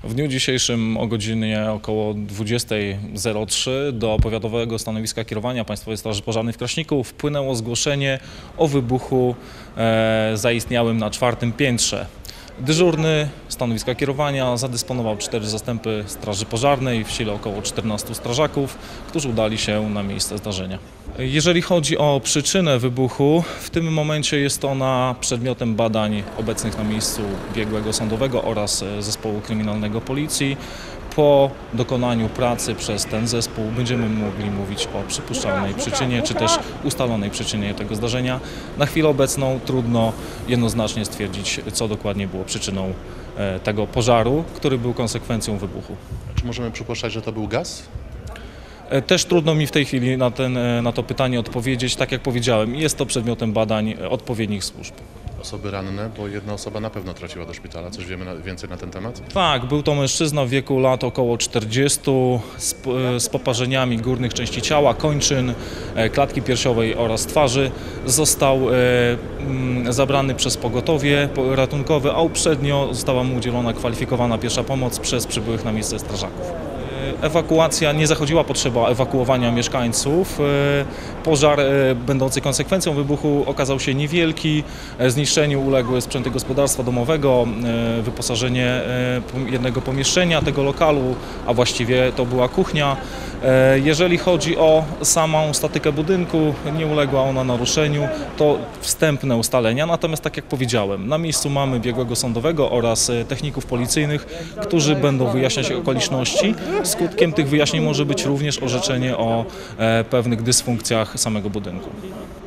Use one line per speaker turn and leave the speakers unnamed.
W dniu dzisiejszym o godzinie około 20:03 do powiatowego stanowiska kierowania Państwowej Straży Pożarnej w Kraśniku wpłynęło zgłoszenie o wybuchu zaistniałym na 4. piętrze. Dyżurny stanowiska kierowania zadysponował 4 zastępy Straży Pożarnej, w sile około 14 strażaków, którzy udali się na miejsce zdarzenia. Jeżeli chodzi o przyczynę wybuchu, w tym momencie jest ona przedmiotem badań obecnych na miejscu biegłego sądowego oraz zespołu kryminalnego Policji. Po dokonaniu pracy przez ten zespół będziemy mogli mówić o przypuszczalnej przyczynie, czy też ustalonej przyczynie tego zdarzenia. Na chwilę obecną trudno jednoznacznie stwierdzić, co dokładnie było przyczyną tego pożaru, który był konsekwencją wybuchu.
Czy możemy przypuszczać, że to był gaz?
Też trudno mi w tej chwili na to pytanie odpowiedzieć. Tak jak powiedziałem, jest to przedmiotem badań odpowiednich służb.
Osoby ranne, bo jedna osoba na pewno trafiła do szpitala. Coś wiemy więcej na ten temat?
Tak, był to mężczyzna w wieku lat około 40 z poparzeniami górnych części ciała, kończyn, klatki piersiowej oraz twarzy. Został zabrany przez pogotowie ratunkowe, a uprzednio została mu udzielona kwalifikowana pierwsza pomoc przez przybyłych na miejsce strażaków. Ewakuacja, nie zachodziła potrzeba ewakuowania mieszkańców. Pożar będący konsekwencją wybuchu okazał się niewielki. Zniszczeniu uległy sprzęty gospodarstwa domowego, wyposażenie jednego pomieszczenia tego lokalu, a właściwie to była kuchnia. Jeżeli chodzi o samą statykę budynku, nie uległa ona naruszeniu. To wstępne ustalenia, natomiast tak jak powiedziałem, na miejscu mamy biegłego sądowego oraz techników policyjnych, którzy będą wyjaśniać okoliczności. Skutkiem tych wyjaśnień może być również orzeczenie o pewnych dysfunkcjach samego budynku.